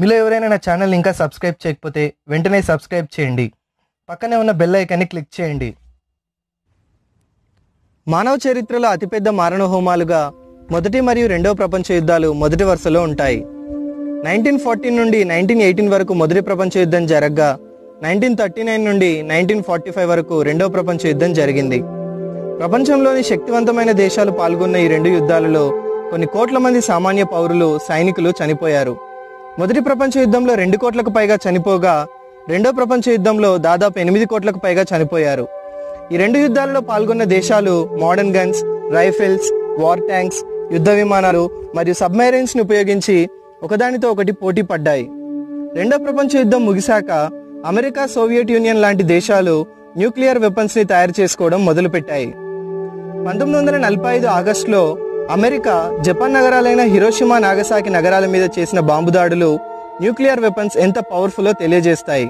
మీలో ఎవరైనా నా ఛానల్ ఇంకా సబ్స్క్రైబ్ చేయకపోతే వెంటనే సబ్స్క్రైబ్ చేయండి. పక్కనే ఉన్న బెల్ ఐకాన్ని క్లిక్ చేయండి. మానవ చరిత్రలో అతిపెద్ద మారణహోమాలుగా మొదటి మరియు రెండవ ప్రపంచ యుద్ధాలు మొదటి వరుసలో ఉంటాయి. 1914 నుండి 1918 వరకు మొదటి ప్రపంచ యుద్ధం జరగగా 1939 నుండి 1945 వరకు రెండవ ప్రపంచ యుద్ధం జరిగింది. ప్రపంచంలోని శక్తివంతమైన దేశాలు పాల్గొన్న ఈ రెండు యుద్ధాలలో కొన్ని కోట్ల మంది సామాన్య పౌరులు, సైనికులు చనిపోయారు. మొదటి ప్రపంచ యుద్ధంలో 2 కోట్లకు పైగా చనిపోగా రెండో ప్రపంచ యుద్ధంలో దాదాపు 8 కోట్లకు పైగా చనిపోయారు. ఈ రెండు యుద్ధాలలో పాల్గొన్న దేశాలు modern guns, rifles, war tanks, యుద్ధ విమానాలు మరియు సబ్మెరైన్స్ ని ఉపయోగించి ఒకదానితో ఒకటి పోటీ పడ్డాయి. రెండో ప్రపంచ యుద్ధం ముగిశాక అమెరికా, సోవియట్ యూనియన్ లాంటి దేశాలు న్యూక్లియర్ వెపన్స్ ని తయారు చేసుకోవడం మొదలుపెట్టాయి. 1945 ఆగస్టులో అమెరికా జపాన్ నగరాలైన హిరోషిమా, నాగసాకి నగరాల మీద చేసిన బాంబు దాడులు న్యూక్లియర్ వెపన్స్ ఎంత పవర్ఫుల్లో తెలియజేస్తాయి.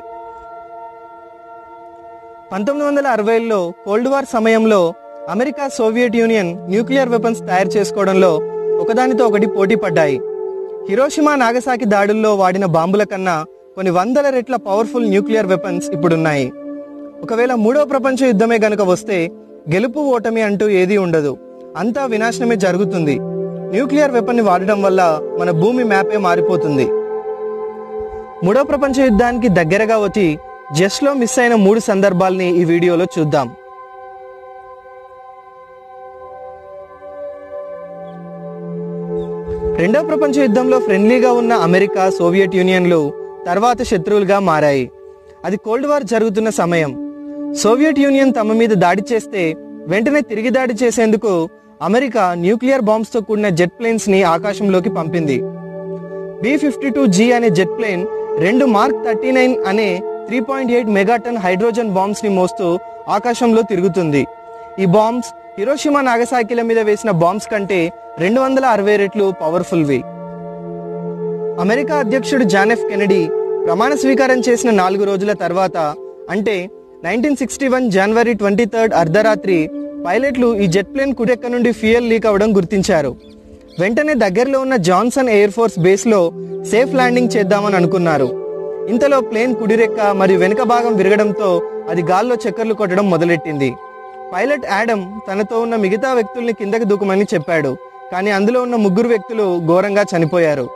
1960లో కోల్డ్ వార్ సమయంలో America, Soviet Union nuclear weapons తయారు చేసుకోవడంలో ఒకదానితో ఒకటి పోటీ పడ్డాయి. హిరోషిమా, నాగసాకి దాడుల్లో వాడిన బాంబుల కన్నా కొన్ని వందల రెట్ల పవర్ఫుల్ న్యూక్లియర్ వెపన్స్ ఇప్పుడున్నాయి. ఒకవేళ మూడో ప్రపంచ యుద్ధమే గనుక వస్తే గెలుపు ఓటమి అంటూ ఏదీ ఉండదు, అంతా వినాశనమే జరుగుతుంది. న్యూక్లియర్ వెపన్ ని వాడడం వల్ల మన భూమి మ్యాపే మారిపోతుంది. మూడో ప్రపంచ యుద్ధానికి దగ్గరగా వచ్చి జస్ట్ లో మిస్ అయిన 3 సందర్భాల్ని ఈ వీడియోలో చూద్దాం. రెండో ప్రపంచ యుద్ధంలో ఫ్రెండ్లీగా ఉన్న అమెరికా, సోవియట్ యూనియన్లు తర్వాత శత్రువులుగా మారాయి. అది కోల్డ్ వార్ జరుగుతున్న సమయం. సోవియట్ యూనియన్ తమ మీద దాడి చేస్తే వెంటనే తిరిగి దాడి చేసేందుకు అమెరికా న్యూక్లియర్ బాంబ్స్ తో కూడిన జెట్ ప్లేన్స్ ని ఆకాశంలోకి పంపింది. B-52G అనే జెట్ ప్లేన్ 2 మార్క్ 39 అనే 3.8 మెగాటన్ హైడ్రోజన్ బాంబ్స్ ని మోస్తూ ఆకాశంలో తిరుగుతుంది. ఈ బాంబ్స్ హిరోషిమా, నాగసాకిల మీద వేసిన బాంబ్స్ కంటే 260 రెట్లు పవర్ఫుల్వి. అమెరికా అధ్యక్షుడు జాన్ ఎఫ్ కెనడీ ప్రమాణ స్వీకారం చేసిన 4 రోజుల తర్వాత అంటే 1961 జనవరి 23 అర్ధరాత్రి పైలట్లు ఈ జెట్ ప్లేన్ కుడెక్క నుండి ఫ్యూయల్ లీక్ అవడం గుర్తించారు. వెంటనే దగ్గరలో ఉన్న జాన్సన్ ఎయిర్ ఫోర్స్ బేస్ లో సేఫ్ ల్యాండింగ్ చేద్దామని అనుకున్నారు. ఇంతలో ప్లేన్ కుడిరెక్క మరియు వెనుక భాగం విరగడంతో అది గాల్లో చక్కర్లు కొట్టడం మొదలెట్టింది. పైలట్ యాడమ్ తనతో ఉన్న మిగతా వ్యక్తుల్ని కిందకి దూకమని చెప్పాడు, కానీ అందులో ఉన్న 3 వ్యక్తులు ఘోరంగా చనిపోయారు.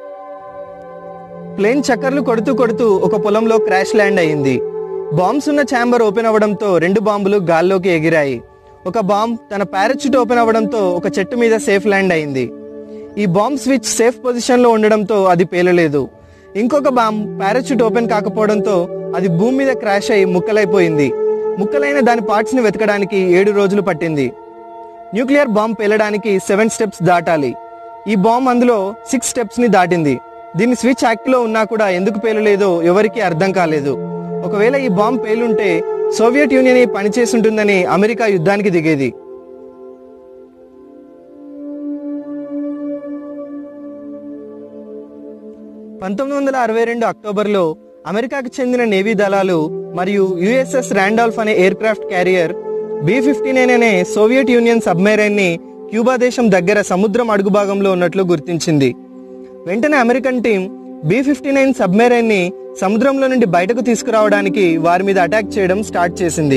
ప్లేన్ చక్కర్లు కొడుతూ కొడుతూ ఒక పొలంలో క్రాష్ ల్యాండ్ అయింది. బాంబ్స్ ఉన్న ఛాంబర్ ఓపెన్ అవ్వడంతో 2 బాంబులు గాల్లోకి ఎగిరాయి. ఒక బాంబ్ తన పారాచూట్ ఓపెన్ అవ్వడంతో ఒక చెట్టు మీద సేఫ్ ల్యాండ్ అయింది. ఈ బాంబ్ స్విచ్ సేఫ్ పొజిషన్ లో ఉండడంతో అది పేలలేదు. ఇంకొక బాంబ్ పారాచూట్ ఓపెన్ కాకపోవడంతో అది భూమి మీద క్రాష్ అయి ముక్కలైపోయింది. ముక్కలైన దాని పార్ట్స్ ని వెతకడానికి 7 రోజులు పట్టింది. న్యూక్లియర్ బాంబ్ పేలడానికి 7 స్టెప్స్ దాటాలి. ఈ బాంబ్ అందులో 6 స్టెప్స్ ని దాటింది. దీని స్విచ్ యాక్ట్ లో ఉన్నా కూడా ఎందుకు పేలలేదో ఎవరికీ అర్థం కాలేదు. ఒకవేళ ఈ బాంబ్ పేలుంటే సోవియట్ యూనియన్ పనిచేసి ఉంటుందని అమెరికా యుద్ధానికి దిగేది. అక్టోబర్లో అమెరికాకు చెందిన నేవీ దళాలు మరియు USS రాండాల్ఫ్ అనే ఎయిర్ క్రాఫ్ట్ క్యారియర్ B-59 అనే సోవియట్ యూనియన్ సబ్మెరైన్ ని క్యూబా దేశం దగ్గర సముద్రం అడుగు భాగంలో ఉన్నట్లు గుర్తించింది. వెంటనే అమెరికన్ టీం B-59 సబ్మెరైన్ ని సముద్రంలో నుండి బయటకు తీసుకురావడానికి వారి మీద అటాక్ చేయడం స్టార్ట్ చేసింది.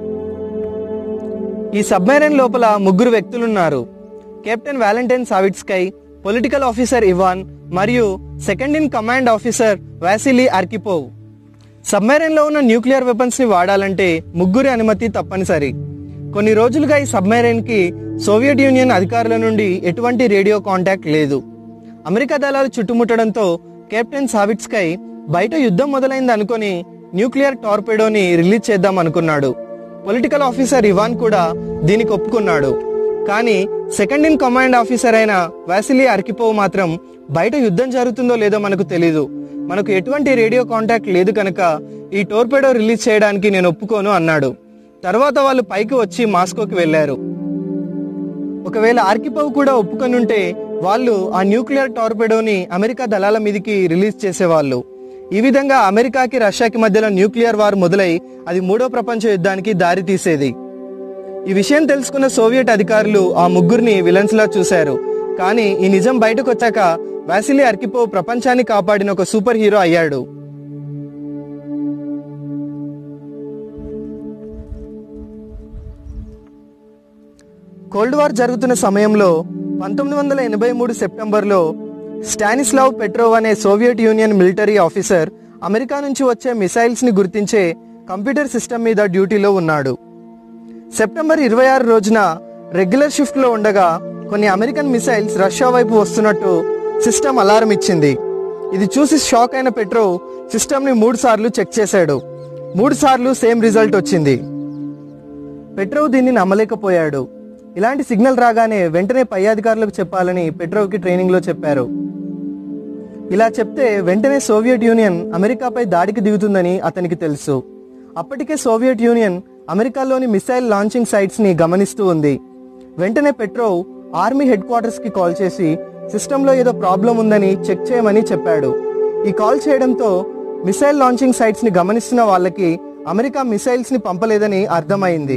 ఈ సబ్మెరైన్ లోపల 3 వ్యక్తులున్నారు. Captain Valentine Savitsky, political officer Ivan మరియు second in command officer Vasili Arkhipov. Submarine లో ఉన్న న్యూక్లియర్ వెపన్స్ ని వాడాలంటే 3 అనుమతి తప్పనిసరి. కొన్ని రోజులుగా ఈ సబ్మెరైన్ కి సోవియట్ యూనియన్ అధికారుల నుండి ఎటువంటి రేడియో కాంటాక్ట్ లేదు. అమెరికా దళాలు చుట్టుముట్టడంతో కెప్టెన్ సావిట్స్కై బయట యుద్ధం మొదలైంది అనుకుని న్యూక్లియర్ టార్పెడోని రిలీజ్ చేద్దాం అనుకున్నాడు. పొలిటికల్ ఆఫీసర్ ఇవాన్ కూడా దీనికి ఒప్పుకున్నాడు. కానీ సెకండ్ ఇన్ కమాండ్ ఆఫీసర్ అయిన వాసిలీ ఆర్కిపోవ్ మాత్రం బయట యుద్ధం జరుగుతుందో లేదో మనకు తెలీదు, మనకు ఎటువంటి రేడియో కాంటాక్ట్ లేదు కనుక ఈ టోర్పెడో రిలీజ్ చేయడానికి నేను ఒప్పుకోను అన్నాడు. తర్వాత వాళ్ళు పైకి వచ్చి మాస్కోకి వెళ్లారు. ఒకవేళ ఆర్కిపోవ్ కూడా ఒప్పుకొనుంటే వాళ్ళు ఆ న్యూక్లియర్ టార్పెడోని అమెరికా దళాల మీదకి రిలీజ్ చేసేవాళ్ళు. ఈ విధంగా అమెరికాకి, రష్యాకి మధ్యలో న్యూక్లియర్ వార్ మొదలై అది 3వ ప్రపంచ యుద్ధానికి దారి తీసేది. ఈ విషయం తెలుసుకున్న సోవియట్ అధికారులు ఆ 3 విలన్స్ లా చూశారు. కానీ ఈ నిజం బయటకు వచ్చాక వాసిలీ ఆర్కిపోవ్ ప్రపంచాన్ని కాపాడిన ఒక సూపర్ హీరో అయ్యాడు. కోల్డ్ వార్ జరుగుతున్న సమయంలో 1983 సెప్టెంబర్లో స్టానిస్లావ్ పెట్రోవ్ అనే Soviet Union military officer America నుంచి వచ్చే మిసైల్స్ ని గుర్తించే కంప్యూటర్ సిస్టమ్ మీద డ్యూటీలో ఉన్నాడు. సెప్టెంబర్ 26 రోజున రెగ్యులర్ షిఫ్ట్ లో ఉండగా కొన్ని అమెరికన్ మిసైల్స్ రష్యా వైపు వస్తున్నట్టు సిస్టమ్ అలారం ఇచ్చింది. ఇది చూసి షాక్ అయిన పెట్రోవ్ సిస్టమ్ ని 3 సార్లు చెక్ చేశాడు. 3 సార్లు సేమ్ రిజల్ట్ వచ్చింది. పెట్రోవ్ దీన్ని నమ్మలేకపోయాడు. ఇలాంటి సిగ్నల్ రాగానే వెంటనే పై అధికారులకు చెప్పాలని పెట్రోవ్కి ట్రైనింగ్లో చెప్పారు. ఇలా చెప్తే వెంటనే సోవియట్ యూనియన్ అమెరికాపై దాడికి దిగుతుందని అతనికి తెలుసు. అప్పటికే సోవియట్ యూనియన్ అమెరికాలోని మిసైల్ లాంచింగ్ సైట్స్ ని గమనిస్తూ ఉంది. వెంటనే పెట్రోవ్ ఆర్మీ హెడ్ క్వార్టర్స్ కి కాల్ చేసి సిస్టంలో ఏదో ప్రాబ్లం ఉందని చెక్ చేయమని చెప్పాడు. ఈ కాల్ చేయడంతో మిసైల్ లాంచింగ్ సైట్స్ ని గమనిస్తున్న వాళ్ళకి అమెరికా మిసైల్స్ ని పంపలేదని అర్థమైంది.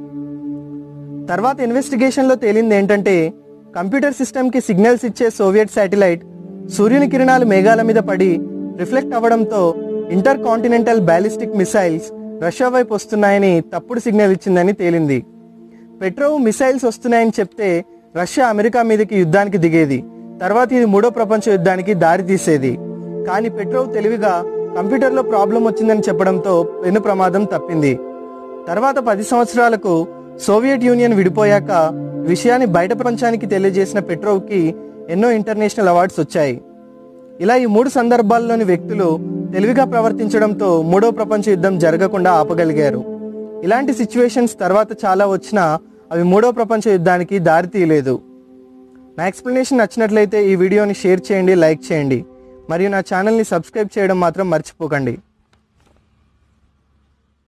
తర్వాత ఇన్వెస్టిగేషన్ లో తేలింది ఏంటంటే కంప్యూటర్ సిస్టమ్ కి సిగ్నల్స్ ఇచ్చే సోవియట్ శాటిలైట్ సూర్యుని కిరణాలు మేఘాల మీద పడి రిఫ్లెక్ట్ అవ్వడంతో intercontinental ballistic missiles Russia వైపు వస్తున్నాయని తప్పుడు సిగ్నల్ ఇచ్చిందని తేలింది. పెట్రోవ్ మిసైల్స్ వస్తున్నాయని చెప్తే రష్యా అమెరికా మీదకి యుద్ధానికి దిగేది. తర్వాత ఇది 3వ ప్రపంచ యుద్ధానికి దారి తీసేది. కానీ పెట్రోవ్ తెలివిగా కంప్యూటర్లో ప్రాబ్లం వచ్చిందని చెప్పడంతో పెను ప్రమాదం తప్పింది. తర్వాత 10 సంవత్సరాలకు సోవియట్ యూనియన్ విడిపోయాక విషయాన్ని బయట ప్రపంచానికి తెలియజేసిన పెట్రోవ్కి ఎన్నో ఇంటర్నేషనల్ అవార్డ్స్ వచ్చాయి. ఇలా ఈ 3 సందర్భాల్లోని వ్యక్తులు తెలివిగా ప్రవర్తించడంతో 3వ ప్రపంచ యుద్ధం జరగకుండా ఆపగలిగారు. ఇలాంటి సిచ్యువేషన్స్ తర్వాత చాలా వచ్చినా అవి 3వ ప్రపంచ యుద్ధానికి దారి తీయలేదు. నా ఎక్స్ప్లెనేషన్ నచ్చినట్లయితే ఈ వీడియోని షేర్ చేయండి, లైక్ చేయండి మరియు నా ఛానల్ని సబ్స్క్రైబ్ చేయడం మాత్రం మర్చిపోకండి.